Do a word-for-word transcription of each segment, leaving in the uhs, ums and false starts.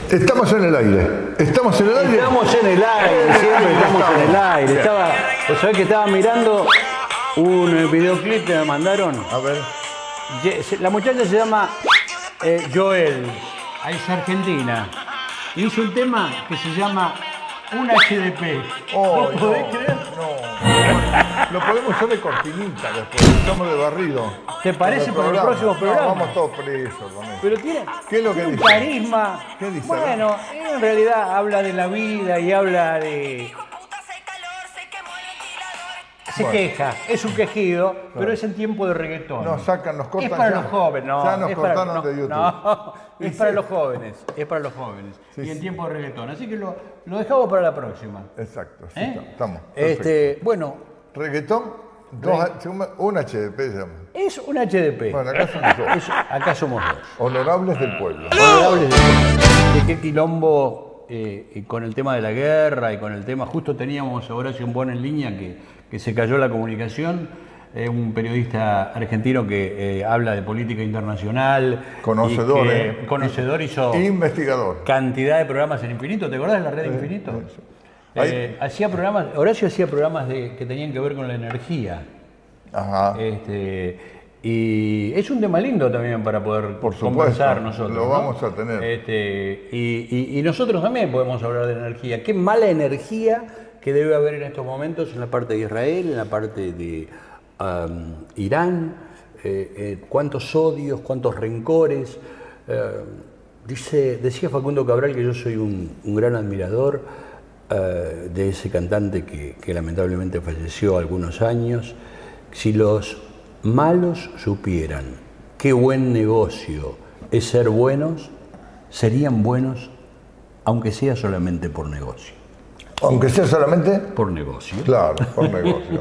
Estamos en el aire. Estamos en el aire. Estamos en el aire, siempre estamos en el aire. Estaba, ¿sabés que estaba mirando un videoclip que me mandaron? A ver. La muchacha se llama eh, Joel, es argentina. Y hizo un tema que se llama Un H D P. Oh, ¿No podés no, creer? No. Lo podemos hacer de cortinita después. Estamos de barrido. ¿Te parece para los próximos programas? No, vamos todos presos con eso. Pero tiene, ¿Qué es lo que tiene un dice? carisma. ¿Qué dice? Bueno, él en realidad habla de la vida y habla de... Se Bueno. queja, es un quejido, pero es en tiempo de reggaetón. Nos sacan, nos cortan Es para ya. los jóvenes, no. Ya nos es para, cortaron no, de YouTube. no, es Y para sí. los jóvenes, es para los jóvenes. Sí, y en sí. tiempo de reggaetón. Así que lo, lo dejamos para la próxima. Exacto, sí, ¿Eh? estamos. Perfecto. Este, bueno, Reggaetón, dos, H- un H D P se llama. es un H D P. Bueno, acá somos dos. Es- acá somos dos. Honorables del pueblo. Honorables de, de qué quilombo eh, y con el tema de la guerra y con el tema, justo teníamos a Horacio Bon en línea que, que se cayó la comunicación, eh, un periodista argentino que eh, habla de política internacional. Conocedor, y que- eh. Conocedor, hizo Investigador. cantidad de programas en Infinito. ¿Te acordás de la red de Infinito? eso. Eh, hacía programas, Horacio hacía programas de, que tenían que ver con la energía. Ajá. Este, y es un tema lindo también para poder Por supuesto, conversar nosotros. lo ¿no? vamos a tener. Este, y, y- y nosotros también podemos hablar de energía. Qué mala energía que debe haber en estos momentos en la parte de Israel, en la parte de um, Irán. Eh, eh, cuántos odios, cuántos rencores. Eh, dice, decía Facundo Cabral que yo soy un, un gran admirador eh, de ese cantante que, que lamentablemente falleció algunos años. Si los malos supieran qué buen negocio es ser buenos, serían buenos aunque sea solamente por negocio. Aunque sea solamente. Por negocio. Claro, por negocio.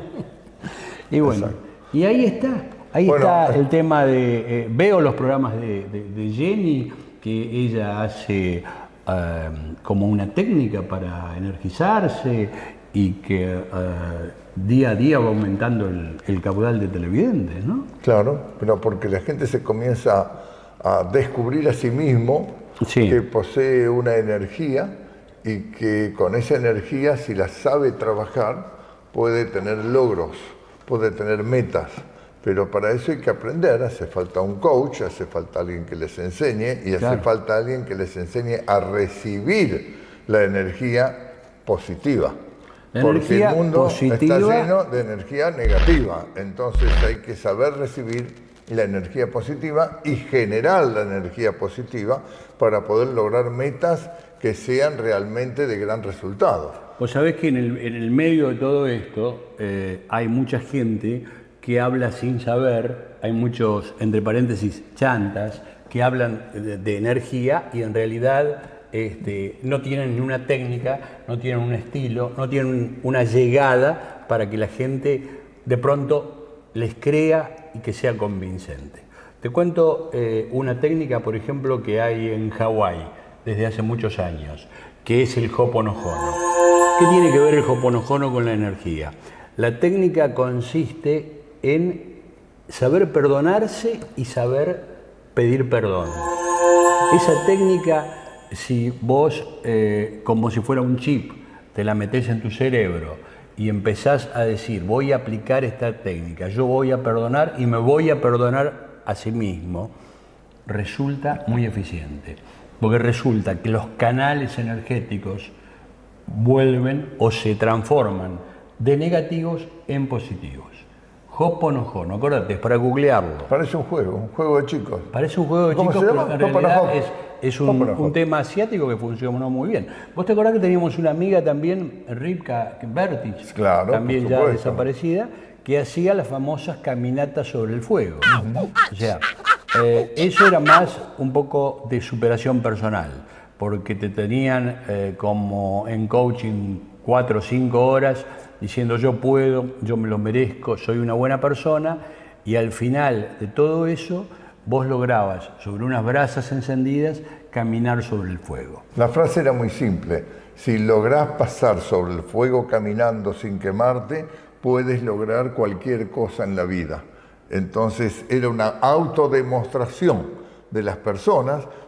Y bueno, Exacto. y ahí está. Ahí Bueno, está eh, el tema de... eh, veo los programas de, de- de Jenny, que ella hace eh, como una técnica para energizarse y que eh, día a día va aumentando el, el caudal de televidentes, ¿no? Claro, pero porque la gente se comienza a descubrir a sí mismo Sí. que posee una energía y que con esa energía, si la sabe trabajar, puede tener logros, puede tener metas. Pero para eso hay que aprender, hace falta un coach, hace falta alguien que les enseñe y hace Claro. falta alguien que les enseñe a recibir la energía positiva. La Porque energía el mundo positiva. está lleno de energía negativa, entonces hay que saber recibir la energía positiva y generar la energía positiva para poder lograr metas que sean realmente de gran resultado. Vos sabés que en el, en el medio de todo esto eh, hay mucha gente que habla sin saber, hay muchos, entre paréntesis, chantas, que hablan de, de energía y en realidad este, no tienen ni una técnica, no tienen un estilo, no tienen una llegada para que la gente de pronto les crea y que sea convincente. Te cuento eh, una técnica, por ejemplo, que hay en Hawái desde hace muchos años, que es el Ho'oponopono. ¿Qué tiene que ver el Ho'oponopono con la energía? La técnica consiste en saber perdonarse y saber pedir perdón. Esa técnica, si vos, eh, como si fuera un chip, te la metés en tu cerebro y empezás a decir, voy a aplicar esta técnica, yo voy a perdonar y me voy a perdonar a sí mismo, resulta muy eficiente. Porque resulta que los canales energéticos vuelven o se transforman de negativos en positivos. Ho'oponopono, acuérdate, es para googlearlo. Parece un juego, un juego de chicos. Parece un juego de ¿Cómo chicos, se pero llama? en realidad Ho'oponopono. es, es un, Ho'oponopono. un tema asiático que funcionó muy bien. ¿Vos te acordás que teníamos una amiga también, Rivka Bertich, Claro, también por ya supuesto. desaparecida, que hacía las famosas caminatas sobre el fuego? O sea, eh, eso era más un poco de superación personal, porque te tenían eh, como en coaching cuatro o cinco horas diciendo yo puedo, yo me lo merezco, soy una buena persona, y al final de todo eso vos lograbas sobre unas brasas encendidas caminar sobre el fuego. La frase era muy simple. Si lográs pasar sobre el fuego caminando sin quemarte, puedes lograr cualquier cosa en la vida. Entonces era una autodemostración de las personas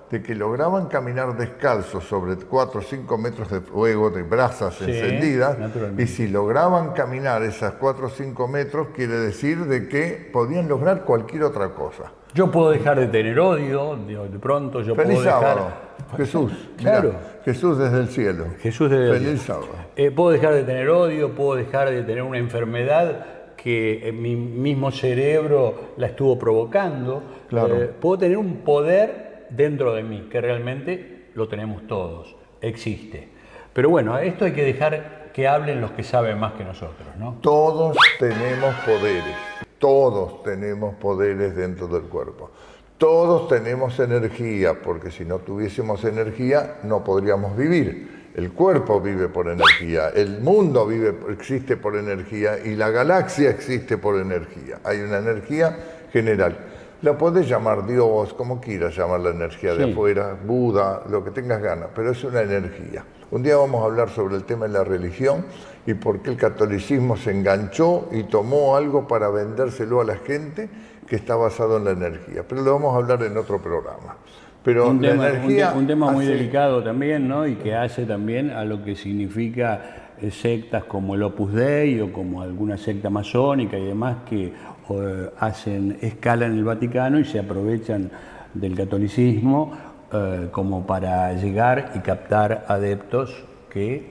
de que lograban caminar descalzos sobre cuatro o cinco metros de fuego, de brasas Sí, encendidas, naturalmente. y si lograban caminar esas cuatro o cinco metros, quiere decir de que podían lograr cualquier otra cosa. Yo puedo dejar de tener odio, de, de pronto yo Feliz puedo dejar... sábado, Jesús. Claro. Mirá, Jesús desde el cielo. Jesús de Feliz sábado. Eh, puedo dejar de tener odio, puedo dejar de tener una enfermedad que en mi mismo cerebro la estuvo provocando. Claro. Eh, puedo tener un poder dentro de mí, que realmente lo tenemos todos, existe. Pero bueno, esto hay que dejar que hablen los que saben más que nosotros, ¿no? Todos tenemos poderes, todos tenemos poderes dentro del cuerpo. Todos tenemos energía, porque si no tuviésemos energía no podríamos vivir. El cuerpo vive por energía, el mundo vive, existe por energía y la galaxia existe por energía. Hay una energía general. La podés llamar Dios, como quieras llamar la energía de Sí. afuera, Buda, lo que tengas ganas, pero es una energía. Un día vamos a hablar sobre el tema de la religión y por qué el catolicismo se enganchó y tomó algo para vendérselo a la gente que está basado en la energía. Pero lo vamos a hablar en otro programa. Pero Un la tema, un energía te- un tema muy hace- delicado también, ¿no? Y que hace también a lo que significa eh, sectas como el Opus Dei o como alguna secta masónica y demás que eh, hacen escala en el Vaticano y se aprovechan del catolicismo eh, como para llegar y captar adeptos que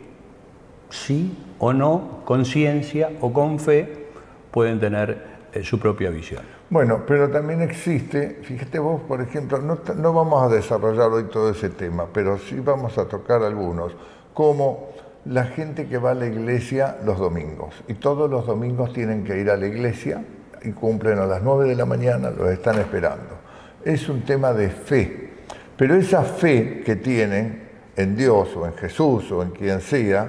sí o no, con ciencia o con fe, pueden tener eh, su propia visión. Bueno, pero también existe, fíjate vos, por ejemplo, no, t- no vamos a desarrollar hoy todo ese tema, pero sí vamos a tocar algunos, como la gente que va a la iglesia los domingos, y todos los domingos tienen que ir a la iglesia y cumplen a las nueve de la mañana, los están esperando. Es un tema de fe, pero esa fe que tienen en Dios o en Jesús o en quien sea,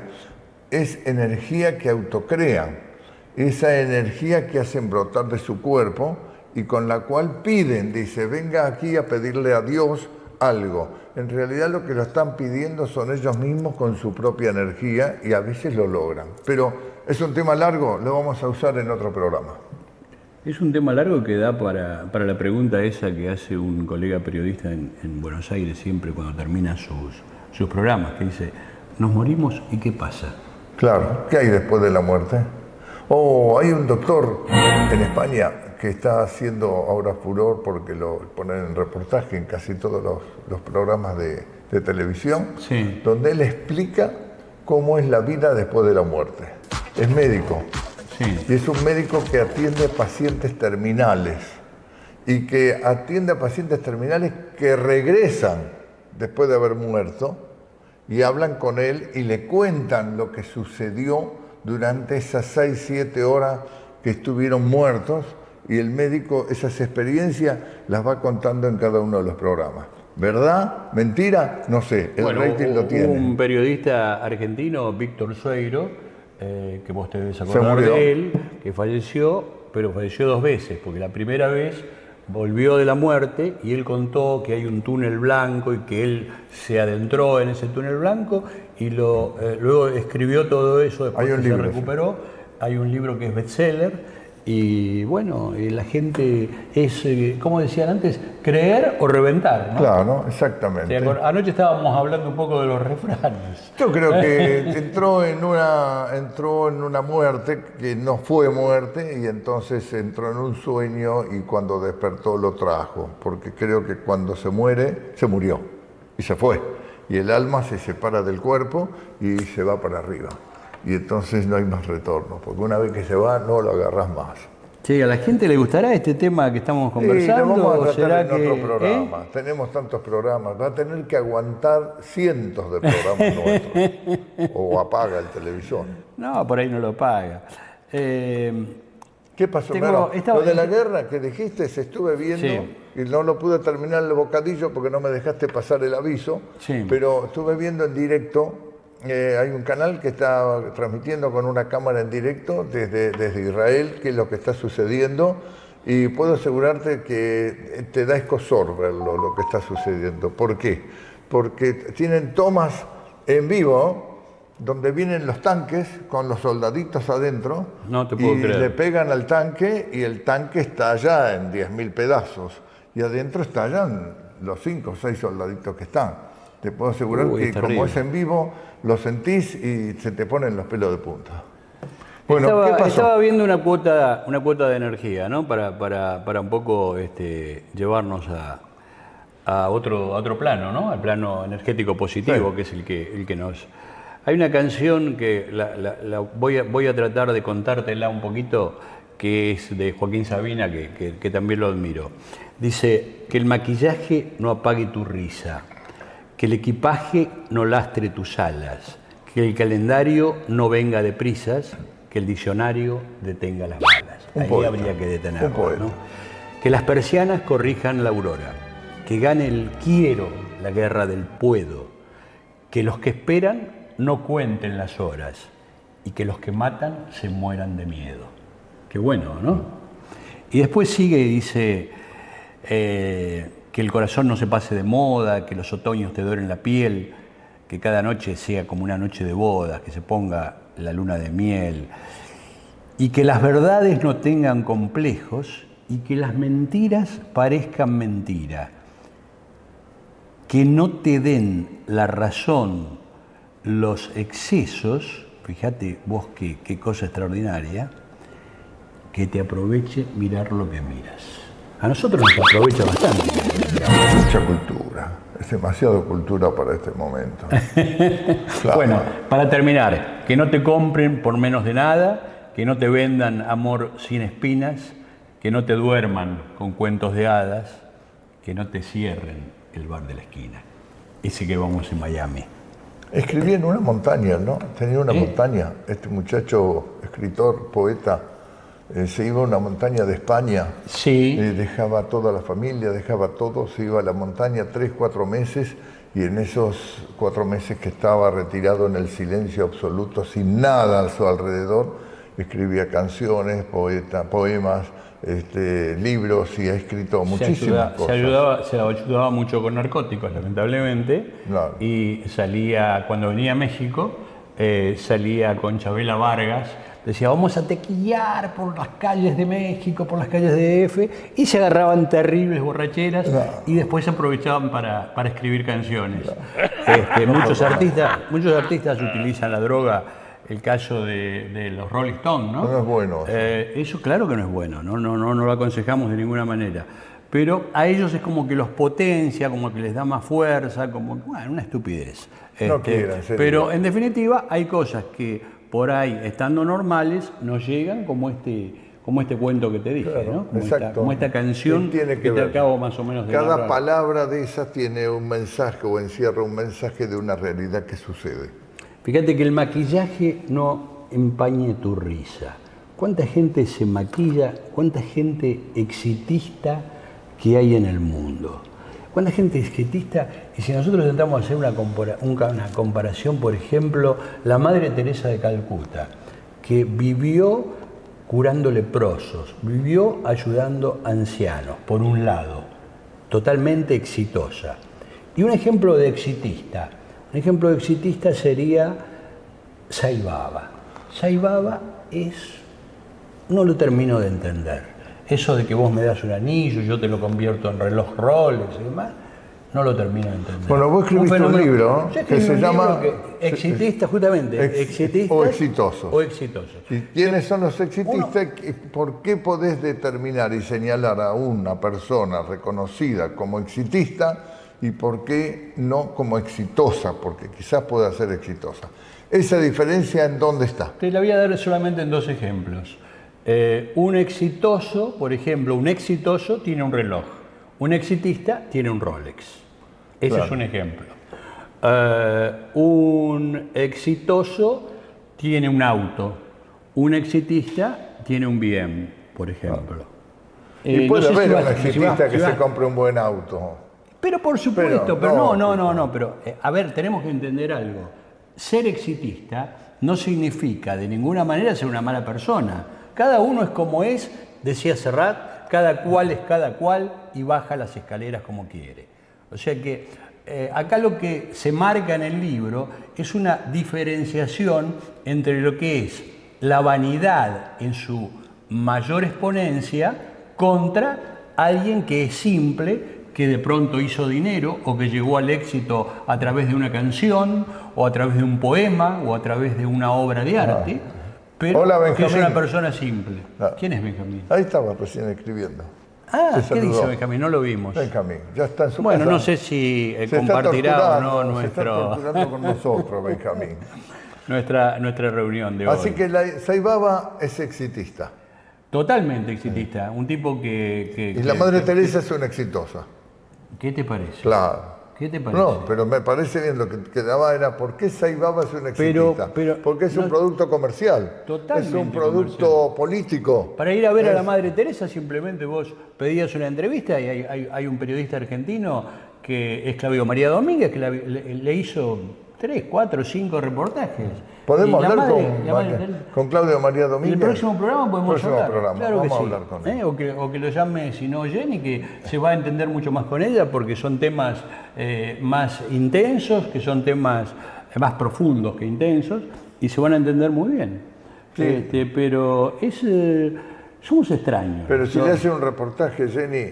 es energía que autocrean, esa energía que hacen brotar de su cuerpo y con la cual piden, dice, venga aquí a pedirle a Dios algo. En realidad lo que lo están pidiendo son ellos mismos con su propia energía y a veces lo logran. Pero es un tema largo, lo vamos a usar en otro programa. Es un tema largo que da para, para la pregunta esa que hace un colega periodista en, en Buenos Aires siempre cuando termina sus, sus programas, que dice, nos morimos y ¿qué pasa? Claro, ¿qué hay después de la muerte? Oh, hay un doctor en España que está haciendo ahora furor porque lo ponen en reportaje en casi todos los, los programas de, de televisión, Sí. donde él explica cómo es la vida después de la muerte. Es médico Sí. y es un médico que atiende pacientes terminales y que atiende a pacientes terminales que regresan después de haber muerto y hablan con él y le cuentan lo que sucedió durante esas seis, siete horas que estuvieron muertos y el médico esas experiencias las va contando en cada uno de los programas. ¿Verdad? ¿Mentira? No sé, el Bueno, rating lo hubo tiene. un periodista argentino, Víctor Sueiro, eh, que vos te debes acordar murió. de él, que falleció, pero falleció dos veces, porque la primera vez volvió de la muerte y él contó que hay un túnel blanco y que él se adentró en ese túnel blanco y lo, eh, luego escribió todo eso, después Hay un que libro, se sí. recuperó. Hay un libro que es bestseller y bueno, eh, la gente es, eh, como decían antes, creer o reventar, ¿no? Claro, Sí, exactamente. acor- anoche estábamos hablando un poco de los refranes. Yo creo que entró en una entró en una muerte que no fue muerte y entonces entró en un sueño y cuando despertó lo trajo, porque creo que cuando se muere, se murió y se fue. Y el alma se separa del cuerpo y se va para arriba. Y entonces no hay más retorno, porque una vez que se va no lo agarrás más. Sí, ¿a la gente le gustará este tema que estamos Sí, lo conversando? vamos a ¿O tratar será en que, otro programa. eh? Tenemos tantos programas. Va a tener que aguantar cientos de programas nuestros. O apaga el televisor. No, por ahí no lo paga. Eh, ¿Qué pasó? Tengo- Claro, estaba- lo de la guerra que dijiste, se estuve viendo Sí. y no lo pude terminar el bocadillo porque no me dejaste pasar el aviso, Sí. pero estuve viendo en directo, eh, hay un canal que está transmitiendo con una cámara en directo desde, desde Israel, qué es lo que está sucediendo, y puedo asegurarte que te da escozor verlo, lo que está sucediendo. ¿Por qué? Porque tienen tomas en vivo donde vienen los tanques con los soldaditos adentro No te puedo y creer. le pegan al tanque y el tanque está allá en diez mil pedazos y adentro estallan los cinco o seis soldaditos que están. Te puedo asegurar Uy, que es como terrible. es en vivo, lo sentís y se te ponen los pelos de punta. Bueno, estaba, ¿qué pasó? estaba viendo una cuota, una cuota de energía, ¿no? Para, para, para un poco este, llevarnos a, a, otro, a otro plano, ¿no? Al plano energético positivo, Sí. que es el que, el que nos... Hay una canción que la, la, la voy, a, voy a tratar de contártela un poquito, que es de Joaquín Sabina, que, que, que también lo admiro. Dice, que el maquillaje no apague tu risa, que el equipaje no lastre tus alas, que el calendario no venga de prisas, que el diccionario detenga las balas. Un Ahí poeta, habría que un detenerlo, poeta. ¿no? Que las persianas corrijan la aurora, que gane el quiero la guerra del puedo, que los que esperan no cuenten las horas y que los que matan se mueran de miedo. Qué bueno, ¿no? Y después sigue y dice eh, que el corazón no se pase de moda, que los otoños te doren la piel, que cada noche sea como una noche de bodas, que se ponga la luna de miel, y que las verdades no tengan complejos y que las mentiras parezcan mentira, que no te den la razón los excesos, fíjate vos qué, qué cosa extraordinaria, que te aproveche mirar lo que miras. A nosotros nos aprovecha bastante. Mucha cultura. Es demasiado cultura para este momento. Claro. Bueno, para terminar, que no te compren por menos de nada, que no te vendan amor sin espinas, que no te duerman con cuentos de hadas, que no te cierren el bar de la esquina. Ese que vamos en Miami. Escribí en una montaña, ¿no? Tenía una ¿Eh? montaña. Este muchacho, escritor, poeta, eh, se iba a una montaña de España. Sí. Eh, dejaba a toda la familia, dejaba todo, se iba a la montaña tres, cuatro meses y en esos cuatro meses que estaba retirado en el silencio absoluto, sin nada a su alrededor, escribía canciones, poeta, poemas, este, libros y ha escrito muchísimas se ayuda, cosas. Se ayudaba, se ayudaba mucho con narcóticos, lamentablemente, Claro. y salía, cuando venía a México, eh, salía con Chabela Vargas, decía, vamos a tequillar por las calles de México, por las calles de D F, y se agarraban terribles borracheras, Claro. y después se aprovechaban para, para escribir canciones. Este, muchos, artistas, muchos artistas utilizan la droga. El caso de, de los Rolling Stones, ¿no? No es bueno. Eh, eso claro que no es bueno, ¿no? No, no, no lo aconsejamos de ninguna manera. Pero a ellos es como que los potencia, como que les da más fuerza, como bueno, una estupidez. No quieran, serio. Pero en definitiva hay cosas que por ahí, estando normales, nos llegan como este, como este cuento que te dije, Claro, ¿no? Como exacto. esta, como esta canción Tiene que que, te ver. acabo más o menos de Cada narrar. palabra de esas tiene un mensaje o encierra un mensaje de una realidad que sucede. Fíjate que el maquillaje no empañe tu risa. ¿Cuánta gente se maquilla? ¿Cuánta gente exitista que hay en el mundo? ¿Cuánta gente exitista? Y si nosotros intentamos hacer una, compara una comparación, por ejemplo, la Madre Teresa de Calcuta, que vivió curando leprosos, vivió ayudando ancianos, por un lado, totalmente exitosa. Y un ejemplo de exitista. Un ejemplo de exitista sería Sai Baba. Sai Baba es... no lo termino de entender. Eso de que vos me das un anillo, yo te lo convierto en reloj Rolex y demás, no lo termino de entender. Bueno, vos escribiste un, fenómeno- libro, ¿no? Yo que escribí se un llama... libro que- exitista, justamente. Ex- Exitistas o exitosos. O exitosos. ¿Y quiénes son los exitistas? ¿Por qué podés determinar y señalar a una persona reconocida como exitista y por qué no como exitosa? Porque quizás pueda ser exitosa. ¿Esa diferencia en dónde está? Te la voy a dar solamente en dos ejemplos. Eh, un exitoso, por ejemplo, un exitoso tiene un reloj. Un exitista tiene un Rolex. Ese Claro. es un ejemplo. Eh, un exitoso tiene un auto. Un exitista tiene un B M, por ejemplo. Y Eh, puede no sé haber si un vas- si exitista vas- que si se vas- compre un buen auto. Pero por supuesto, Pero, pero, no, no, no, no, no, pero eh, a ver, tenemos que entender algo. Ser exitista no significa de ninguna manera ser una mala persona. Cada uno es como es, decía Serrat, cada cual es cada cual y baja las escaleras como quiere. O sea que eh, acá lo que se marca en el libro es una diferenciación entre lo que es la vanidad en su mayor exponencia contra alguien que es simple, que de pronto hizo dinero o que llegó al éxito a través de una canción o a través de un poema o a través de una obra de arte, ah. pero Hola, que es una persona simple. Ah. ¿Quién es Benjamín? Ahí estaba recién escribiendo. Ah, ¿qué dice Benjamín? No lo vimos. Benjamín, ya está en su Bueno, casa. no sé si eh, compartirá o no nuestro... Se está torturando con nosotros, Benjamín. nuestra, nuestra reunión de hoy. Así que la Saibaba es exitista. Totalmente exitista. Un tipo que... que y que, la Madre que, Teresa es una exitosa. ¿Qué te parece? Claro. ¿Qué te parece? No, pero me parece bien, lo que quedaba era ¿por qué Saibaba es un exitista? Pero, pero, Porque es un no, producto comercial, totalmente es un producto comercial. político. Para ir a ver es... a la Madre Teresa simplemente vos pedías una entrevista y hay, hay, hay un periodista argentino que es Claudio María Domínguez que la, le, le hizo tres, cuatro, cinco reportajes. ¿Podemos hablar madre, con, madre, con Claudio María Domínguez? En el próximo programa podemos próximo hablar. Programa. Claro Vamos que a sí. hablar con él. ¿Eh? O, que, o que lo llame, si no, Jenny, que se va a entender mucho más con ella porque son temas eh, más intensos, que son temas más profundos que intensos y se van a entender muy bien. Sí. Este, pero es, eh, somos extraños. Pero si ¿no? le hace un reportaje, Jenny,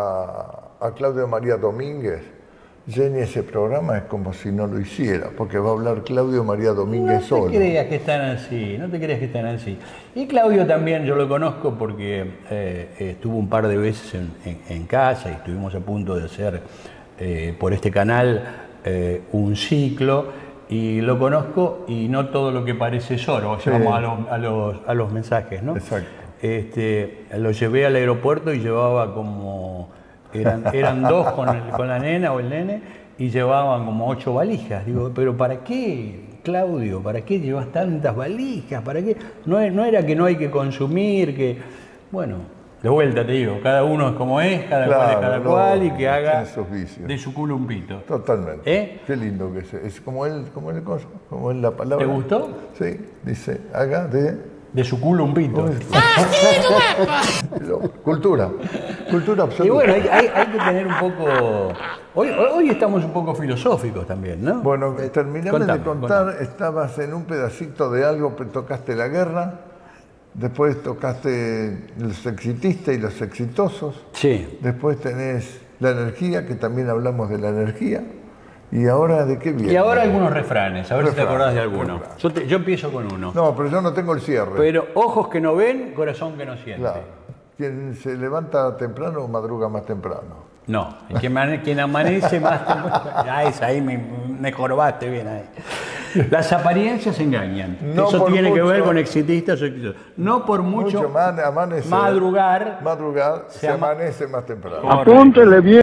a, a Claudio María Domínguez, Jenny, ese programa es como si no lo hiciera, porque va a hablar Claudio María Domínguez solo. No te creas que están así, no te creas que están así. Y Claudio también, yo lo conozco porque eh, estuvo un par de veces en, en, en casa y estuvimos a punto de hacer eh, por este canal eh, un ciclo y lo conozco y no todo lo que parece es oro, sí. Vamos a los, a, los, a los mensajes, ¿no? Exacto. Este, lo llevé al aeropuerto y llevaba como... Eran, eran dos con, el, con la nena o el nene y llevaban como ocho valijas. Digo, ¿pero para qué, Claudio? ¿Para qué llevas tantas valijas? ¿Para qué? No, no era que no hay que consumir, que... Bueno, de vuelta te digo, cada uno es como es, cada claro, cual es cada no, cual y que haga sus vicios. De su culo un pito. Totalmente. ¿Eh? Qué lindo que es. Es como él, como él, como él la palabra. ¿Te gustó? Sí, dice, haga de... De su culo un pito. Cultura, cultura absoluta. Y bueno, hay, hay, hay que tener un poco... Hoy, hoy estamos un poco filosóficos también, ¿no? Bueno, terminame de contar, contame. Estabas en un pedacito de algo, tocaste la guerra, después tocaste los exitistas y los exitosos. Sí. Después tenés la energía, que también hablamos de la energía. ¿Y ahora de qué viene? Y ahora algunos refranes, a ver refranes, si te acordás de alguno. Yo, te, yo empiezo con uno. No, pero yo no tengo el cierre. Pero ojos que no ven, corazón que no siente. Claro. Quien se levanta temprano madruga más temprano. No, quien, mane, quien amanece más temprano. Ah, esa ahí me, me corbaste bien ahí. Las apariencias engañan. No Eso tiene mucho, que ver con exitistas o exitosos. No por mucho, mucho man, amanecer, madrugar, madrugar se, se ama amanece más temprano. Apúntele bien.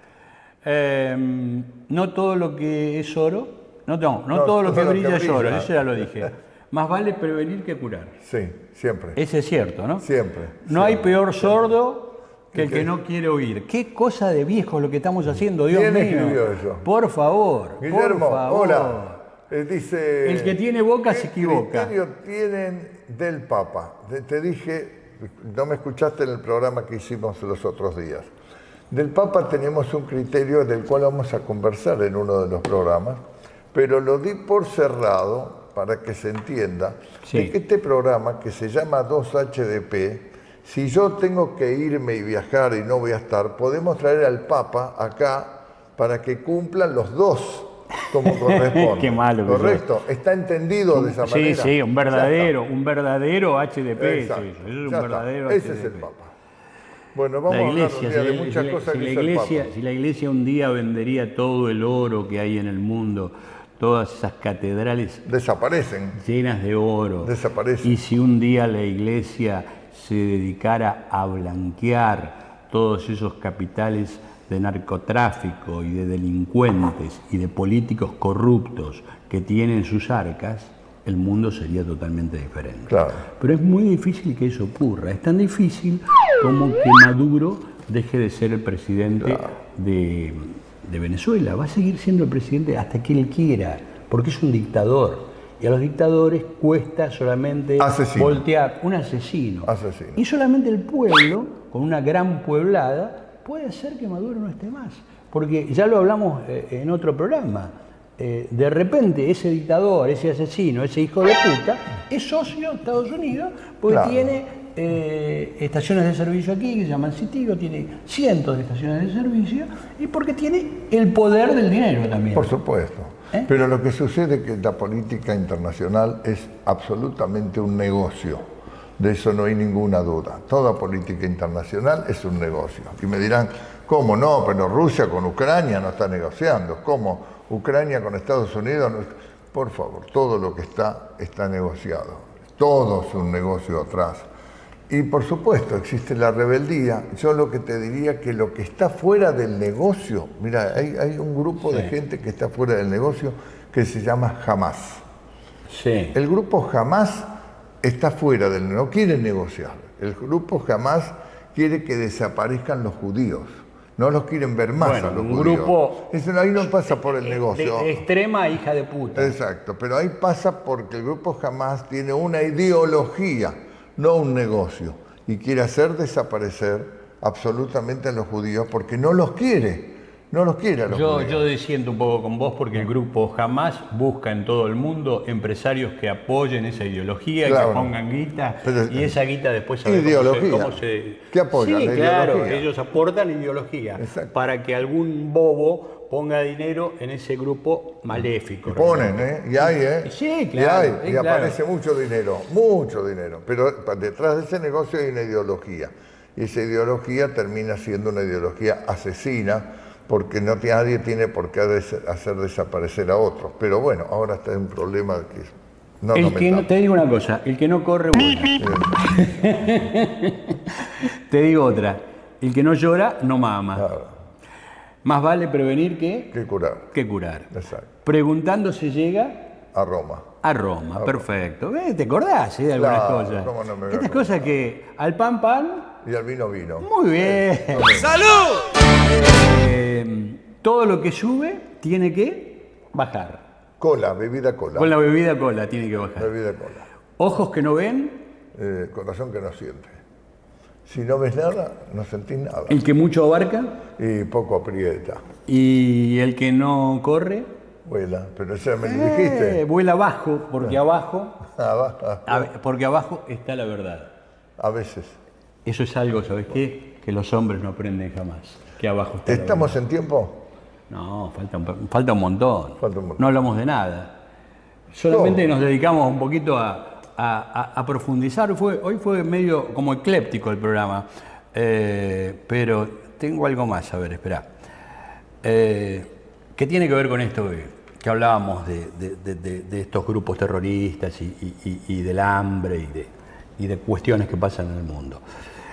Eh, no todo lo que es oro, no, no, no, no todo lo que brilla que es oro, eso ya lo dije. Más vale prevenir que curar. Sí, siempre. Ese es cierto, ¿no? Siempre. No siempre, hay peor siempre. sordo que el ¿Qué? que no quiere oír. Qué cosa de viejo lo que estamos haciendo, Dios ¿Quién mío. escribió eso? Por favor, Guillermo, por favor. hola. Eh, dice... El que tiene boca ¿qué se equivoca. ¿Qué criterio tienen del Papa? Te, te dije, no me escuchaste en el programa que hicimos los otros días. Del Papa tenemos un criterio del cual vamos a conversar en uno de los programas, pero lo di por cerrado para que se entienda sí. de que este programa, que se llama dos H D P, si yo tengo que irme y viajar y no voy a estar, podemos traer al Papa acá para que cumplan los dos como corresponde. Qué malo. Correcto, está entendido un, de esa manera. Sí, sí, un verdadero, un verdadero H D P. Exacto. Sí, eso es un ya verdadero está. Ese H D P. es el Papa. Bueno, vamos la iglesia, a hablar un día si de la, muchas si cosas si que la es iglesia, el Papa. Si la iglesia un día vendería todo el oro que hay en el mundo, todas esas catedrales desaparecen. Llenas de oro. Desaparecen. Y si un día la iglesia se dedicara a blanquear todos esos capitales de narcotráfico y de delincuentes y de políticos corruptos que tienen sus arcas, el mundo sería totalmente diferente. Claro. Pero es muy difícil que eso ocurra. Es tan difícil como que Maduro deje de ser el presidente claro. de, de Venezuela. Va a seguir siendo el presidente hasta que él quiera, porque es un dictador. Y a los dictadores cuesta solamente asesino. voltear un asesino. asesino. Y solamente el pueblo, con una gran pueblada, puede hacer que Maduro no esté más. Porque ya lo hablamos eh, en otro programa. Eh, de repente ese dictador, ese asesino, ese hijo de puta, es socio de Estados Unidos porque claro. tiene eh, estaciones de servicio aquí que se llaman Citigo, tiene cientos de estaciones de servicio y porque tiene el poder del dinero también. Por supuesto. ¿Eh? Pero lo que sucede es que la política internacional es absolutamente un negocio. De eso no hay ninguna duda. Toda política internacional es un negocio. Y me dirán, ¿cómo no? Pero Rusia con Ucrania no está negociando. ¿Cómo? Ucrania con Estados Unidos no... Por favor, todo lo que está, está negociado. Todo es un negocio atrás. Y por supuesto, existe la rebeldía. Yo lo que te diría que lo que está fuera del negocio, mira, hay, hay un grupo sí. de gente que está fuera del negocio que se llama Hamas. Sí. El grupo Hamas está fuera del negocio, no quiere negociar. El grupo Hamas quiere que desaparezcan los judíos. No los quieren ver más bueno, a los un judíos. Grupo Eso ahí no pasa por el negocio. De, de extrema hija de puta. Exacto, pero ahí pasa porque el grupo Hamas tiene una ideología, no un negocio, y quiere hacer desaparecer absolutamente a los judíos porque no los quiere, no los quiere a los yo, judíos. Yo disiento un poco con vos porque el grupo Hamas busca en todo el mundo empresarios que apoyen esa ideología, claro, y que pongan guita, pero, y esa guita después sabe ideología. Cómo se, cómo se... ¿Qué apoyan? Sí, la claro, ideología. Ellos aportan ideología. Exacto. Para que algún bobo ponga dinero en ese grupo maléfico. Y ponen, ¿eh? Y hay, ¿eh? Sí, claro. Y, hay, y claro. aparece mucho dinero, mucho dinero. Pero detrás de ese negocio hay una ideología. Y esa ideología termina siendo una ideología asesina, porque no, nadie tiene por qué hacer desaparecer a otros. Pero bueno, ahora está en un problema que no el que no, te digo una cosa, el que no corre, vuela. Te digo otra, el que no llora, no mama. Claro. Más vale prevenir que... Que curar. Que curar. Exacto. Preguntando se llega... A Roma. A Roma, a perfecto. Roma. ¿Te acordás eh, de algunas claro, cosas? ¿Cómo no me Estas cosas que al pan pan... Y al vino vino. Muy bien. Sí, ¡salud! Eh, todo lo que sube tiene que bajar. Cola, bebida cola. Con la bebida cola tiene que bajar. Bebida cola. Ojos que no ven. Eh, corazón que no siente. Si no ves nada, no sentís nada. El que mucho abarca. Y poco aprieta. Y el que no corre. Vuela, pero eso me lo eh, dijiste. Vuela abajo, porque abajo, abajo. A, porque abajo está la verdad. A veces. Eso es algo, ¿sabes qué? Que los hombres no aprenden jamás. Que abajo está ¿Estamos la verdad. en tiempo? No, falta un, falta un montón. Falta un montón. No hablamos de nada. Solamente no. nos dedicamos un poquito a, a, a, a profundizar. Fue, hoy fue medio como ecléptico el programa. Eh, pero tengo algo más, a ver, espera. Eh, ¿Qué tiene que ver con esto que, que hablábamos de, de, de, de, de estos grupos terroristas y, y, y del hambre y de, y de cuestiones que pasan en el mundo?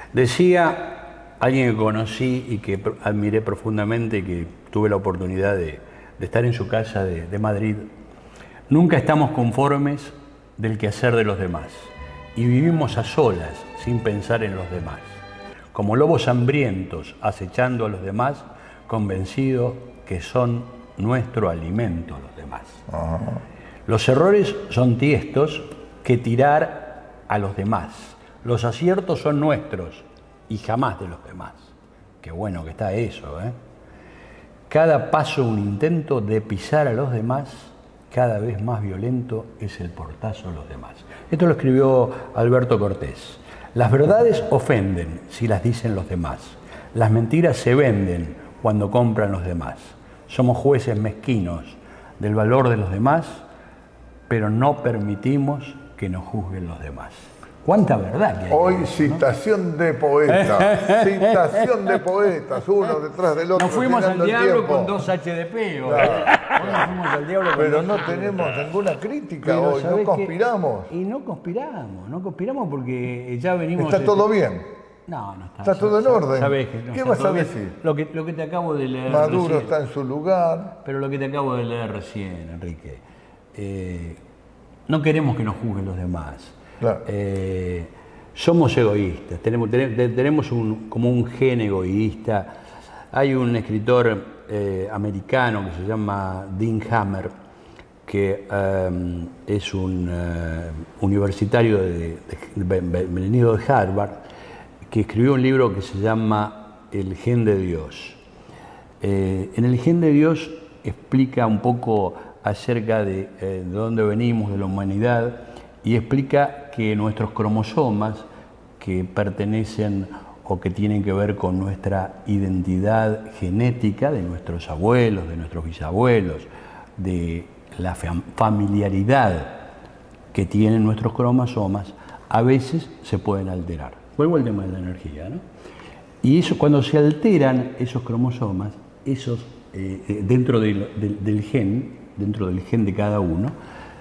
Decía alguien que conocí y que admiré profundamente y que tuve la oportunidad de, de estar en su casa de, de Madrid: nunca estamos conformes del quehacer de los demás y vivimos a solas sin pensar en los demás, como lobos hambrientos acechando a los demás, convencidos que son nuestro alimento los demás. Ajá. Los errores son tiestos que tirar a los demás. Los aciertos son nuestros y jamás de los demás. Qué bueno que está eso, ¿eh? Cada paso un intento de pisar a los demás, cada vez más violento es el portazo a los demás. Esto lo escribió Alberto Cortés. Las verdades ofenden si las dicen los demás. Las mentiras se venden cuando compran los demás. Somos jueces mezquinos del valor de los demás, pero no permitimos que nos juzguen los demás. ¿Cuánta verdad que hay? Hoy citación, ¿no?, de poetas, citación de poetas, uno detrás del otro. Nos fuimos al diablo con dos H D P. Claro. Hoy nos fuimos al diablo con Pero dos no H D P. tenemos ninguna crítica Pero hoy, no conspiramos. Que, y no conspiramos, no conspiramos porque ya venimos... ¿Está todo bien? No, no está. Está todo en orden. Sabés que no, ¿Qué vas a bien. decir? Lo que, lo que te acabo de leer Maduro recién, está en su lugar. Pero lo que te acabo de leer recién, Enrique, eh, no queremos que nos juzguen los demás. Claro. Eh, somos egoístas, tenemos, tenemos un, como un gen egoísta. Hay un escritor eh, americano que se llama Dean Hammer, que um, es un uh, universitario de, de, de, de, venido de Harvard, que escribió un libro que se llama El gen de Dios. Eh, en el gen de Dios explica un poco acerca de, eh, de dónde venimos, de la humanidad, y explica que nuestros cromosomas que pertenecen o que tienen que ver con nuestra identidad genética de nuestros abuelos, de nuestros bisabuelos, de la familiaridad que tienen nuestros cromosomas, a veces se pueden alterar. Vuelvo al tema de la energía, ¿no? Y eso, cuando se alteran esos cromosomas, esos eh, dentro del, del, del gen, dentro del gen de cada uno,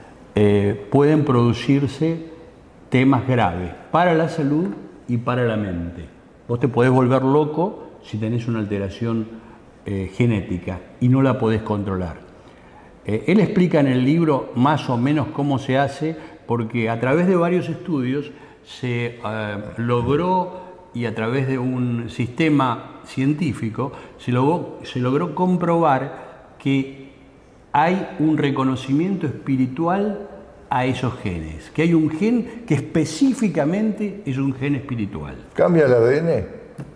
eh, pueden producirse temas graves para la salud y para la mente. Vos te podés volver loco si tenés una alteración eh, genética y no la podés controlar. Eh, él explica en el libro más o menos cómo se hace, porque a través de varios estudios se eh, logró, y a través de un sistema científico, se logró, se logró comprobar que hay un reconocimiento espiritual a esos genes, que hay un gen que específicamente es un gen espiritual. ¿Cambia el A D N?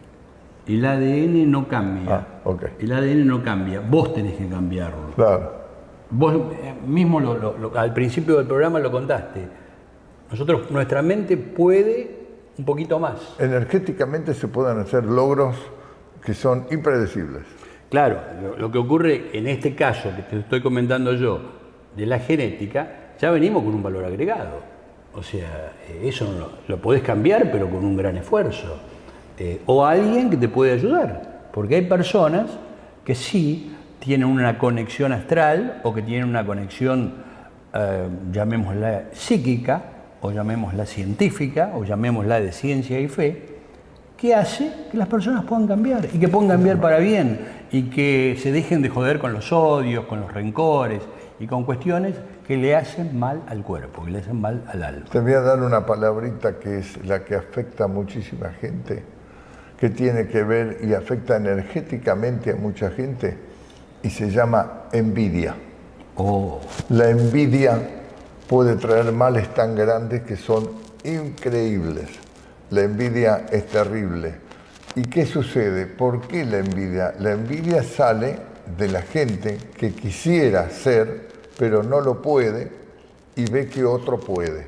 El A D N no cambia. Ah, okay. El A D N no cambia, vos tenés que cambiarlo. Claro. Vos mismo lo, lo, lo, al principio del programa lo contaste. Nosotros, nuestra mente puede un poquito más. Energéticamente se pueden hacer logros que son impredecibles. Claro, lo, lo que ocurre en este caso que te estoy comentando yo, de la genética, ya venimos con un valor agregado. O sea, eso lo, lo podés cambiar, pero con un gran esfuerzo. Eh, o alguien que te puede ayudar. Porque hay personas que sí tienen una conexión astral o que tienen una conexión, eh, llamémosla psíquica, o llamémosla científica, o llamémosla de ciencia y fe, que hace que las personas puedan cambiar, y que puedan cambiar para bien, y que se dejen de joder con los odios, con los rencores, y con cuestiones que le hacen mal al cuerpo, que le hacen mal al alma. Te voy a dar una palabrita que es la que afecta a muchísima gente, que tiene que ver y afecta energéticamente a mucha gente, y se llama envidia. Oh. La envidia puede traer males tan grandes que son increíbles. La envidia es terrible. ¿Y qué sucede? ¿Por qué la envidia? La envidia sale de la gente que quisiera ser, pero no lo puede, y ve que otro puede.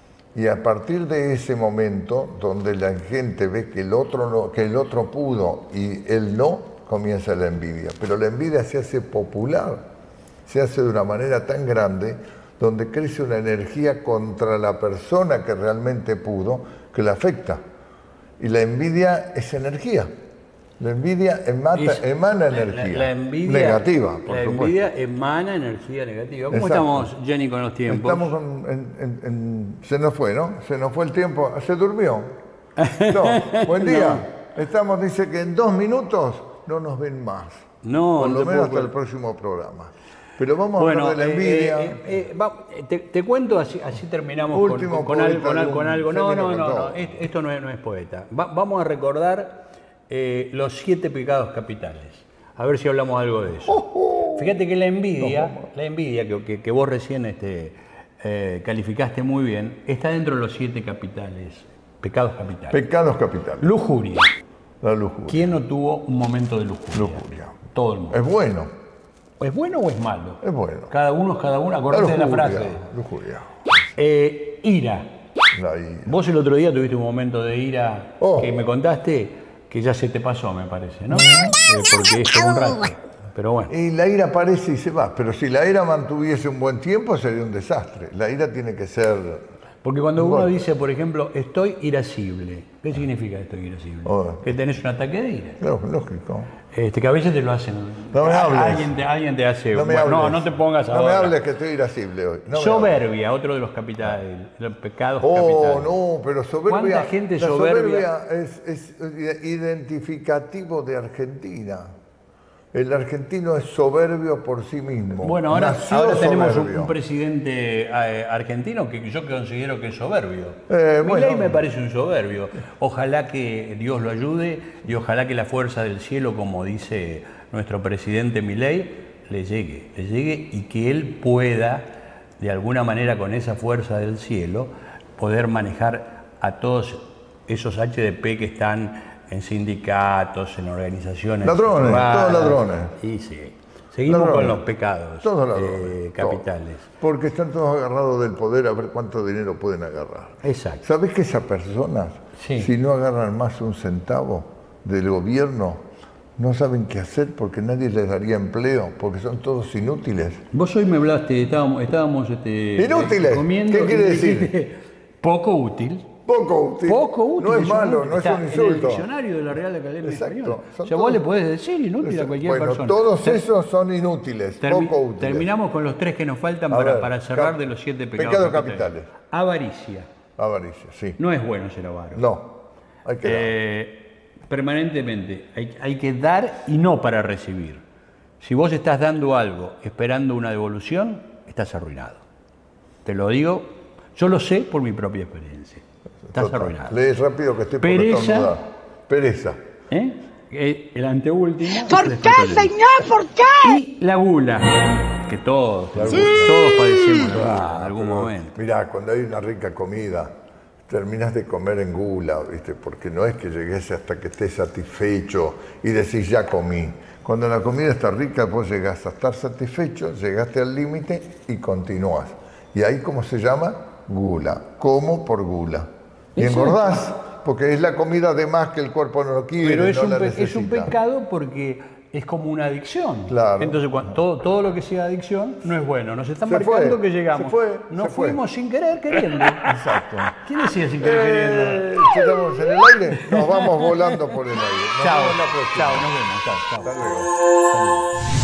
Y a partir de ese momento, donde la gente ve que el otro, no, que el otro pudo y él no, comienza la envidia. Pero la envidia se hace popular, se hace de una manera tan grande, donde crece una energía contra la persona que realmente pudo, que la afecta. Y la envidia es energía. La envidia emata, es, emana la, energía la, la envidia, negativa, por la supuesto. envidia emana energía negativa. ¿Cómo Exacto. estamos, Jenny, con los tiempos? Estamos con, en, en, en, se nos fue, ¿no? Se nos fue el tiempo. ¿Se durmió? No. Buen día. No. Estamos, dice que en dos minutos no nos ven más. No, Por lo no menos hasta puedo... el próximo programa. Pero vamos bueno, a hablar de la envidia. Eh, eh, eh, va, te, te cuento, así, así terminamos Último con, con, algo, con, algo, algún, con algo. No, no, no, no. Esto no es, no es poeta. Va, vamos a recordar eh, los siete pecados capitales. A ver si hablamos algo de eso. Oh, oh. Fíjate que la envidia, no, la envidia que, que, que vos recién este, eh, calificaste muy bien, está dentro de los siete capitales, pecados capitales. Pecados capitales. Lujuria. La lujuria. ¿Quién no tuvo un momento de lujuria? Lujuria. Todo el mundo. Es bueno. ¿Es bueno o es malo? Es bueno. Cada uno es cada uno, acordate de la frase. Lujuria. Eh, ira. La ira. Vos el otro día tuviste un momento de ira oh. que me contaste que ya se te pasó, me parece, ¿no? Eh, porque es como un rato. Pero bueno. Y la ira aparece y se va. Pero si la ira mantuviese un buen tiempo, sería un desastre. La ira tiene que ser... Porque cuando uno dice, por ejemplo, estoy irascible, ¿qué significa estoy irascible? Oh. Que tenés un ataque de ira. No, lógico. Este, que a veces te lo hacen. No me hables. Alguien te, alguien te hace. No, me bueno, hables. no, no te pongas ahora. No me hables que estoy irascible hoy. No soberbia, otro de los capitales, los pecados oh, capitales. Oh, no, pero soberbia. ¿Cuánta gente la soberbia? soberbia es, es identificativo de Argentina. El argentino es soberbio por sí mismo. Bueno, ahora, ahora tenemos un, un presidente eh, argentino que yo considero que es soberbio. Eh, Milei bueno. me parece un soberbio. Ojalá que Dios lo ayude y ojalá que la fuerza del cielo, como dice nuestro presidente Milei, le llegue, le llegue y que él pueda, de alguna manera con esa fuerza del cielo, poder manejar a todos esos H D P que están en sindicatos, en organizaciones. Ladrones, raras. todos ladrones. Y sí, Seguimos Ladrones. con los pecados Todos ladrones, eh, todos. capitales. Porque están todos agarrados del poder a ver cuánto dinero pueden agarrar. Exacto. ¿Sabés que esas personas, Sí. si no agarran más un centavo del gobierno, no saben qué hacer porque nadie les daría empleo, porque son todos inútiles? Vos hoy me hablaste, estábamos, estábamos este, Inútiles. comiendo. ¿Qué quiere y decir? dijiste, poco útil. Poco útil. Poco útil. No es malo, un- no es está un En el insulto. diccionario de la Real Academia Exacto. Española. Son O sea, vos todos- le podés decir inútil a cualquier Bueno, persona. todos Ter- esos son inútiles, termi- poco útiles. Terminamos con los tres que nos faltan A para, ver, para cerrar cap- de los siete pecados, pecados capitales. Avaricia. Avaricia, sí. No es bueno ser avaro. No, hay que dar. Eh, permanentemente. Hay, hay que dar y no para recibir. Si vos estás dando algo esperando una devolución, estás arruinado. Te lo digo, yo lo sé por mi propia experiencia. Estás Total. arruinado. Lee rápido que estoy por Pereza. estornudar. Pereza. ¿Eh? Eh, El anteúltimo. ¿Por es el qué, descontrol. señor? ¿Por qué? Y la gula, que todos, La todos gula. padecemos la gula Ah, en algún pero, momento. Mirá, cuando hay una rica comida, terminas de comer en gula, ¿viste? Porque no es que llegues hasta que estés satisfecho y decís, ya comí. Cuando la comida está rica, vos llegás a estar satisfecho, llegaste al límite y continúas. Y ahí, ¿cómo se llama? Gula. Como por gula. Y Exacto. engordás, porque es la comida de más que el cuerpo no lo quiere, Pero es, no un, la pe- es un necesita. pecado porque es como una adicción. Claro. Entonces, cuando, todo, todo lo que sea adicción no es bueno. Nos están Se marcando fue, que llegamos. se fue, Nos se fue. fuimos sin querer queriendo. Exacto. ¿Quién decía sin querer queriendo? Eh, ¿ya estamos en el aire? Nos vamos volando por el aire. Nos Chao, vemos la próxima. chao, nos vemos. Chao, chao. Hasta luego.